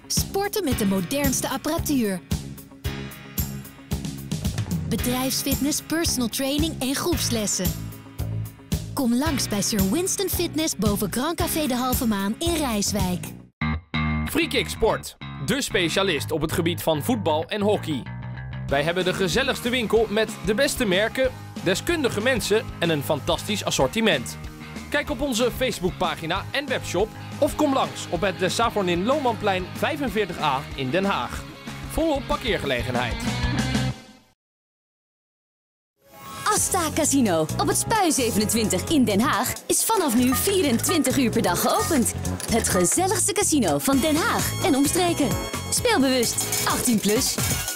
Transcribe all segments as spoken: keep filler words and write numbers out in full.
Sporten met de modernste apparatuur. Bedrijfsfitness, personal training en groepslessen. Kom langs bij Sir Winston Fitness boven Grand Café de Halve Maan in Rijswijk. Freekick Sport, de specialist op het gebied van voetbal en hockey. Wij hebben de gezelligste winkel met de beste merken, deskundige mensen en een fantastisch assortiment. Kijk op onze Facebookpagina en webshop of kom langs op het de Savornin Lomanplein vijfenveertig A in Den Haag. Volop parkeergelegenheid. Asta Casino op het Spui zevenentwintig in Den Haag is vanaf nu vierentwintig uur per dag geopend. Het gezelligste casino van Den Haag en omstreken. Speel bewust, achttien plus.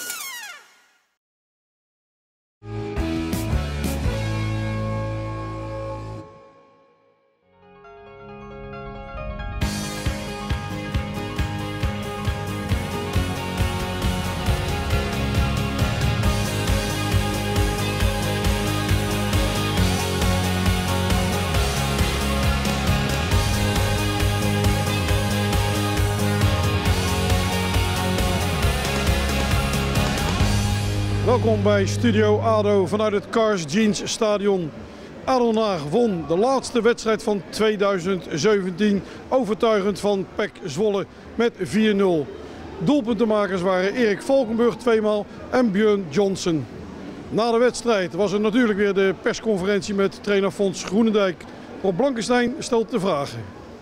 Welkom bij Studio ADO vanuit het Cars Jeans Stadion. ADO Den Haag won de laatste wedstrijd van tweeduizend zeventien overtuigend van P E C Zwolle met vier nul. Doelpuntenmakers waren Erik Valkenburg tweemaal en Björn Johnson. Na de wedstrijd was er natuurlijk weer de persconferentie met trainer Fons Groenendijk. Rob Blankenstein stelt de vragen.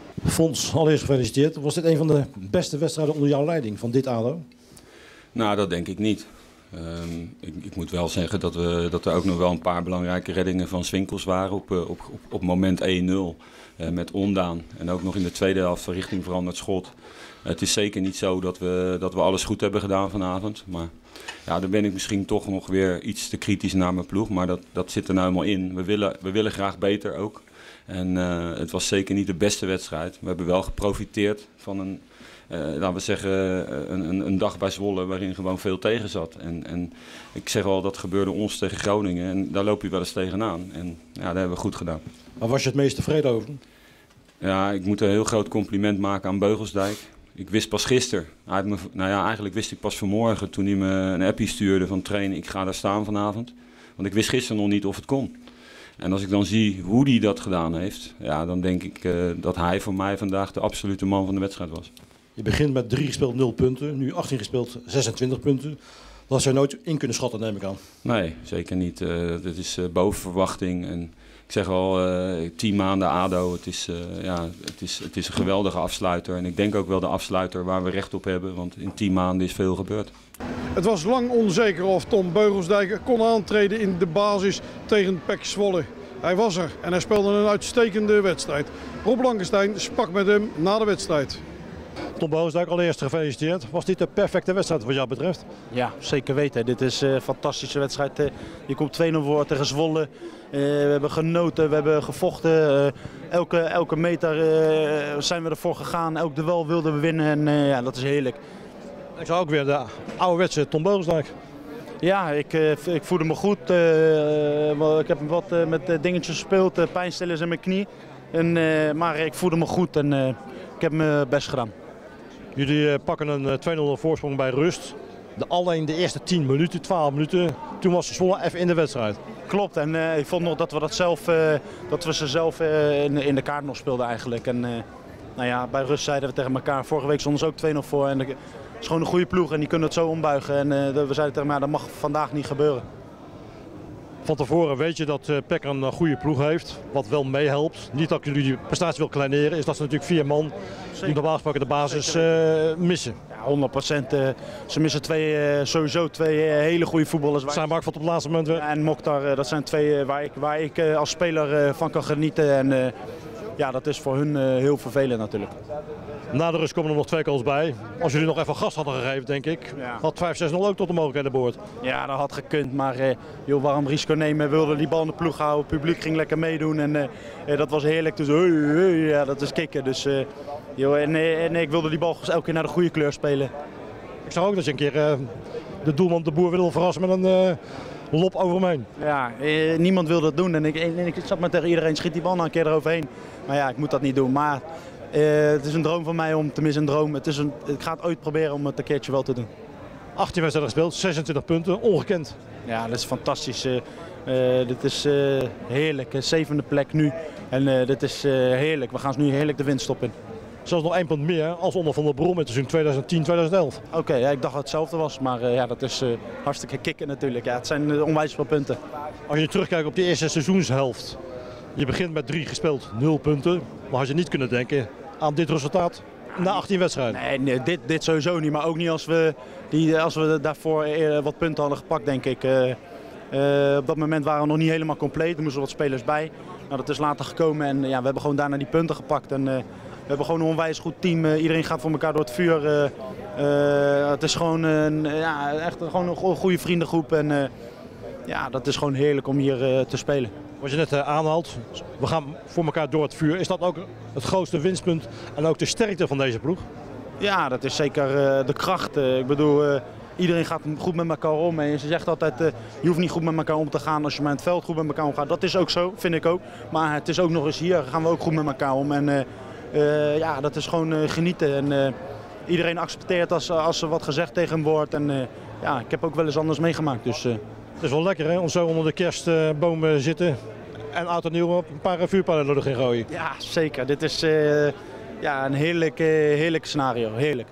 Fons, allereerst gefeliciteerd. Was dit een van de beste wedstrijden onder jouw leiding van dit ADO? Nou, dat denk ik niet. Um, ik, ik moet wel zeggen dat, we, dat er ook nog wel een paar belangrijke reddingen van Swinkels waren op, op, op, op moment één nul uh, met Ondaan. En ook nog in de tweede helft van richting veranderd schot. Uh, het is zeker niet zo dat we, dat we alles goed hebben gedaan vanavond. Maar ja, dan ben ik misschien toch nog weer iets te kritisch naar mijn ploeg. Maar dat, dat zit er nou helemaal in. We willen, we willen graag beter ook. En uh, het was zeker niet de beste wedstrijd. We hebben wel geprofiteerd van een... Uh, laten we zeggen, een, een, een dag bij Zwolle waarin gewoon veel tegen zat. En, en ik zeg al, dat gebeurde ons tegen Groningen en daar loop je wel eens tegenaan. En ja, dat hebben we goed gedaan. Waar was je het meest tevreden over? Ja, ik moet een heel groot compliment maken aan Beugelsdijk. Ik wist pas gisteren, hij had me, nou ja, eigenlijk wist ik pas vanmorgen toen hij me een appie stuurde van trainen, ik ga daar staan vanavond. Want ik wist gisteren nog niet of het kon. En als ik dan zie hoe hij dat gedaan heeft, ja, dan denk ik uh, dat hij voor mij vandaag de absolute man van de wedstrijd was. Je begint met drie gespeeld, nul punten. Nu achttien gespeeld, zesentwintig punten. Dat zou je nooit in kunnen schatten, neem ik aan. Nee, zeker niet. Uh, dit is uh, boven verwachting. En ik zeg al, uh, tien maanden ADO. Het is, uh, ja, het, is, het is een geweldige afsluiter. En ik denk ook wel de afsluiter waar we recht op hebben. Want in tien maanden is veel gebeurd. Het was lang onzeker of Tom Beugelsdijk kon aantreden in de basis tegen P E C Zwolle. Hij was er en hij speelde een uitstekende wedstrijd. Rob Blankenstein sprak met hem na de wedstrijd. Tom Beugelsdijk, allereerst gefeliciteerd. Was dit de perfecte wedstrijd wat jou betreft? Ja, zeker weten. Dit is een fantastische wedstrijd. Je komt twee nul voor tegen Zwolle. Uh, we hebben genoten, we hebben gevochten. Uh, elke, elke meter uh, zijn we ervoor gegaan. Elk duel wilden we winnen en uh, ja, dat is heerlijk. Ik zag ook weer de ouderwetse Tom Beugelsdijk. Ja, ik, uh, ik voelde me goed. Uh, ik heb wat uh, met dingetjes gespeeld, uh, pijnstillers in mijn knie. En, uh, maar ik voelde me goed en uh, ik heb mijn best gedaan. Jullie pakken een twee nul voorsprong bij rust. De, alleen de eerste tien minuten, twaalf minuten, toen was Zwolle even in de wedstrijd. Klopt, en uh, ik vond nog dat we, dat zelf, uh, dat we ze zelf uh, in, in de kaart nog speelden eigenlijk. En, uh, nou ja, bij rust zeiden we tegen elkaar, vorige week stonden ze ook twee nul voor. En het is gewoon een goede ploeg en die kunnen het zo ombuigen. En uh, we zeiden tegen elkaar, dat mag vandaag niet gebeuren. Van tevoren weet je dat P E C een goede ploeg heeft, wat wel meehelpt. Niet dat ik jullie prestatie wil kleineren, is dat ze natuurlijk vier man die normaal gesproken de basis uh, missen. Ja, honderd procent. Uh, ze missen twee, uh, sowieso twee uh, hele goede voetballers. Zijn Mark van op het laatste moment weer. Ja, en Mokhtar, uh, dat zijn twee uh, waar ik, waar ik uh, als speler uh, van kan genieten. En uh, ja, dat is voor hun uh, heel vervelend natuurlijk. Na de rust komen er nog twee goals bij. Als jullie nog even gas hadden gegeven, denk ik, ja. had vijf zes nul ook tot de mogelijkheden behoord. Ja, dat had gekund, maar uh, joh, waarom risico nemen? We wilden die bal in de ploeg houden, het publiek ging lekker meedoen en uh, uh, dat was heerlijk. Dus uh, uh, ja, dat is kicken. Dus, uh, joh, en, uh, en ik wilde die bal elke keer naar de goede kleur spelen. Ik zag ook dat je een keer uh, de doelman de Boer wilde verrassen met een uh, lop over hem heen. Ja, uh, niemand wilde dat doen en ik, en ik zat maar tegen iedereen, schiet die bal nou een keer eroverheen. Maar ja, ik moet dat niet doen. Maar Uh, het is een droom van mij om, tenminste een droom, het is een, ik ga het ooit proberen om het een keertje wel te doen. achttien wedstrijden gespeeld, zesentwintig punten, ongekend. Ja, dat is fantastisch. Uh, uh, dit is uh, heerlijk, uh, zevende plek nu en uh, dit is uh, heerlijk. We gaan nu heerlijk de winststop in. Zelfs nog één punt meer als onder Van der Brom in het seizoen tweeduizend tien tweeduizend elf. Oké, okay, ja, ik dacht dat het hetzelfde was, maar uh, ja, dat is uh, hartstikke kicken natuurlijk. Ja, het zijn uh, onwijs veel punten. Als je terugkijkt op die eerste seizoenshelft, je begint met drie gespeeld, nul punten. Maar had je niet kunnen denken aan dit resultaat na achttien wedstrijden? Nee, nee dit, dit sowieso niet, maar ook niet als we, die, als we daarvoor wat punten hadden gepakt, denk ik. Uh, uh, op dat moment waren we nog niet helemaal compleet, er moesten wat spelers bij. Nou, dat is later gekomen en ja, we hebben gewoon daarna die punten gepakt. En, uh, we hebben gewoon een onwijs goed team, uh, iedereen gaat voor elkaar door het vuur. Uh, uh, het is gewoon, uh, ja, echt gewoon een goede vriendengroep en uh, ja, dat is gewoon heerlijk om hier uh, te spelen. Wat je net uh, aanhaalt, we gaan voor elkaar door het vuur. Is dat ook het grootste winstpunt en ook de sterkte van deze ploeg? Ja, dat is zeker uh, de kracht. Uh, ik bedoel, uh, iedereen gaat goed met elkaar om. En ze zegt altijd, uh, je hoeft niet goed met elkaar om te gaan als je maar in het veld goed met elkaar omgaat. Dat is ook zo, vind ik ook. Maar het is ook nog eens hier, gaan we ook goed met elkaar om. En uh, uh, ja, dat is gewoon uh, genieten. En uh, iedereen accepteert als, als er wat gezegd tegen hem wordt. En uh, ja, ik heb ook wel eens anders meegemaakt. Dus, uh, het is wel lekker hè, om zo onder de kerstboom te zitten en oud en nieuw een paar vuurpijlen er doorheen gooien. Ja, zeker. Dit is uh, ja, een heerlijk, uh, heerlijk scenario. Heerlijk.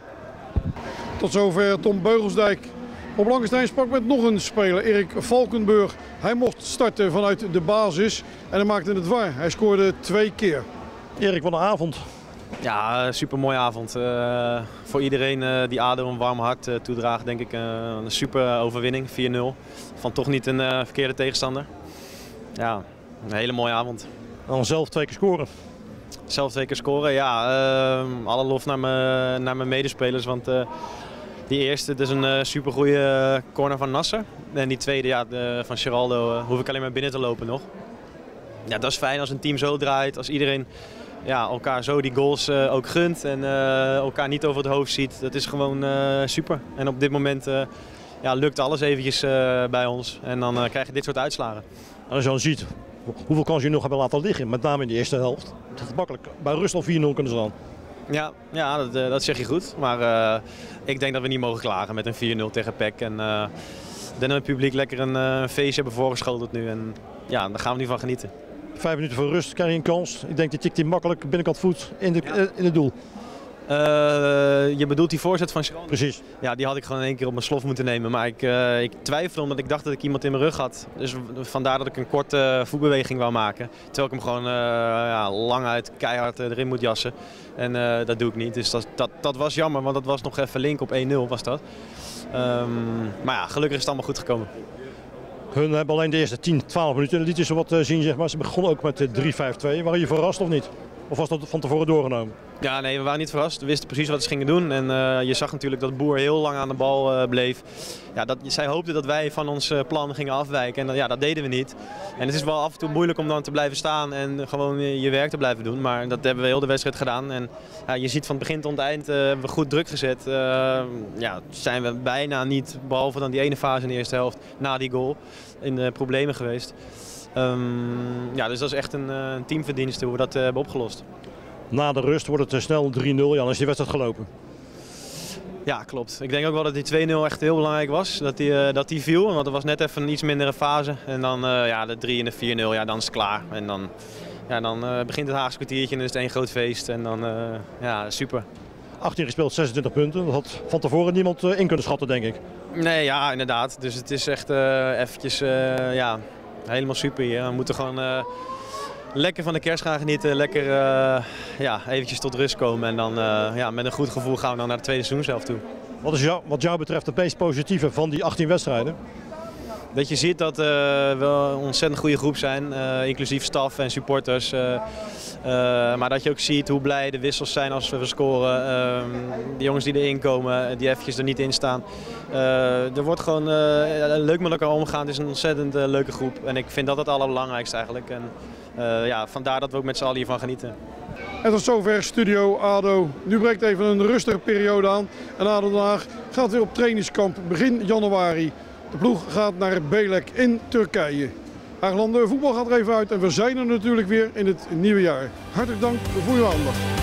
Tot zover Tom Beugelsdijk. Op Langenstein sprak met nog een speler, Erik Valkenburg. Hij mocht starten vanuit de basis en hij maakte het waar. Hij scoorde twee keer. Erik, wat een avond. Ja, super mooie avond. Uh, voor iedereen uh, die A D O een warm hart uh, toedraagt, denk ik uh, een super overwinning, vier nul. Van toch niet een uh, verkeerde tegenstander. Ja, een hele mooie avond. En dan zelf twee keer scoren. Zelf twee keer scoren, ja. Uh, alle lof naar mijn, naar mijn medespelers, want uh, die eerste, dat is een uh, super goede corner van Nasser. En die tweede, ja, de, van Geraldo, uh, hoef ik alleen maar binnen te lopen nog. Ja, dat is fijn als een team zo draait, als iedereen ja, elkaar zo die goals uh, ook gunt en uh, elkaar niet over het hoofd ziet. Dat is gewoon uh, super. En op dit moment uh, ja, lukt alles eventjes uh, bij ons en dan uh, krijg je dit soort uitslagen. En als je dan ziet hoeveel kansen je nog hebben laten liggen, met name in de eerste helft, dat het makkelijk bij rust al vier nul kunnen staan. Ja, ja dat, uh, dat zeg je goed. Maar uh, ik denk dat we niet mogen klagen met een vier nul tegen P E C. En uh, ik denk dat het publiek lekker een uh, feestje hebben voorgeschoteld nu. En ja, daar gaan we nu van genieten. Vijf minuten voor rust krijg je een kans. Ik denk dat tikt hij makkelijk binnenkant voet in, de, ja. in het doel. Uh, je bedoelt die voorzet van Geraldo? Precies. Ja, die had ik gewoon in één keer op mijn slof moeten nemen. Maar ik, uh, ik twijfelde omdat ik dacht dat ik iemand in mijn rug had. Dus vandaar dat ik een korte voetbeweging wou maken. Terwijl ik hem gewoon uh, ja, lang uit keihard uh, erin moet jassen. En uh, dat doe ik niet. Dus dat, dat, dat was jammer, want dat was nog even link op één nul was dat. Um, maar ja, gelukkig is het allemaal goed gekomen. Hun hebben alleen de eerste tien, twaalf minuten lieten ze wat zien, zeg maar. Ze begonnen ook met drie vijf twee. Waren je verrast of niet? Of was dat van tevoren doorgenomen? Ja, nee, we waren niet verrast. We wisten precies wat ze gingen doen. En uh, je zag natuurlijk dat Boer heel lang aan de bal uh, bleef. Ja, dat, zij hoopte dat wij van ons uh, plan gingen afwijken. En uh, ja, dat deden we niet. En het is wel af en toe moeilijk om dan te blijven staan en gewoon uh, je werk te blijven doen. Maar dat hebben we heel de wedstrijd gedaan. En uh, je ziet van het begin tot het eind uh, hebben we goed druk gezet. Uh, ja, zijn we bijna niet, behalve dan die ene fase in de eerste helft, na die goal, in de problemen geweest. Um, ja, dus dat is echt een, uh, een teamverdienste hoe we dat uh, hebben opgelost. Na de rust wordt het uh, snel drie nul, ja, dan is die wedstrijd gelopen. Ja, klopt. Ik denk ook wel dat die twee nul echt heel belangrijk was. Dat die, uh, dat die viel, want er was net even een iets mindere fase. En dan uh, ja, de drie en de vier nul, ja, dan is het klaar. En dan, ja, dan uh, begint het Haagse kwartiertje en dan is het één groot feest. En dan, uh, ja, super. achttien gespeeld, zesentwintig punten. Dat had van tevoren niemand uh, in kunnen schatten, denk ik. Nee, ja, inderdaad. Dus het is echt uh, eventjes, uh, ja, helemaal super hier. We moeten gewoon uh, lekker van de kerst gaan genieten. Lekker uh, ja, eventjes tot rust komen. En dan uh, ja, met een goed gevoel gaan we dan naar de tweede seizoenshelft toe. Wat is jou, wat jou betreft het meest positieve van die achttien wedstrijden? Dat je ziet dat uh, we een ontzettend goede groep zijn, uh, inclusief staf en supporters. Uh, uh, maar dat je ook ziet hoe blij de wissels zijn als we scoren. Uh, de jongens die erin komen, die eventjes er niet in staan. Uh, er wordt gewoon uh, leuk met elkaar omgegaan. Het is een ontzettend uh, leuke groep. En ik vind dat het allerbelangrijkste eigenlijk. En uh, ja, vandaar dat we ook met z'n allen hiervan genieten. En tot zover Studio A D O. Nu breekt even een rustige periode aan. En A D O Den Haag gaat weer op trainingskamp begin januari. De ploeg gaat naar Belek in Turkije. Haaglanden voetbal gaat er even uit en we zijn er natuurlijk weer in het nieuwe jaar. Hartelijk dank voor uw aandacht.